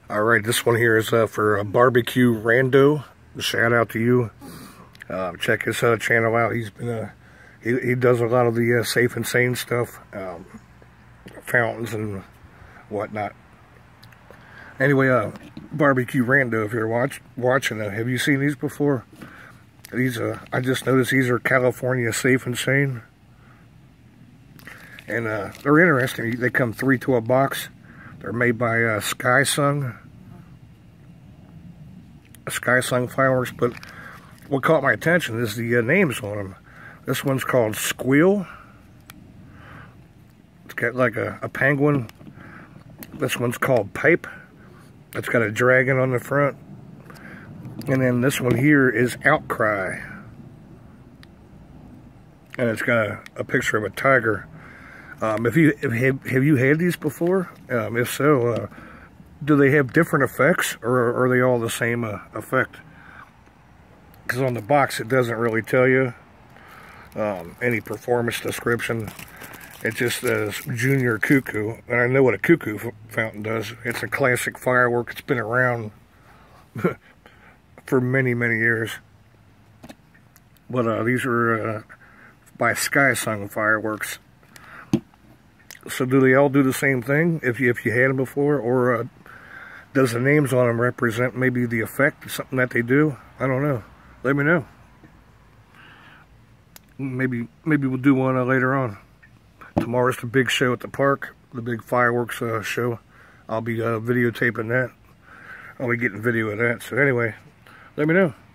Alright, this one here is for BbqRando. Shout out to you. Check his channel out. He's been he does a lot of the safe and sane stuff, fountains and whatnot. Anyway, BbqRando, if you're watching, have you seen these before? These I just noticed these are California safe and sane, and they're interesting. They come 3 to a box. They're made by Skysung fireworks, but what caught my attention is the names on them. This one's called Squeal. It's got like a penguin. This one's called Pipe. It's got a dragon on the front. And then this one here is Outcry. And it's got a picture of a tiger. Have you had these before? If so, do they have different effects, or are they all the same effect? Because on the box it doesn't really tell you any performance description. It just says Junior Cuckoo, and I know what a cuckoo fountain does. It's a classic firework. It's been around for many years. But these are by Skysung Fireworks. So do they all do the same thing if you had them before, or does the names on them represent maybe the effect, something that they do? I don't know. Let me know. Maybe we'll do one later on. Tomorrow's the big show at the park, the big fireworks show. I'll be videotaping that. I'll be getting video of that. So anyway, let me know.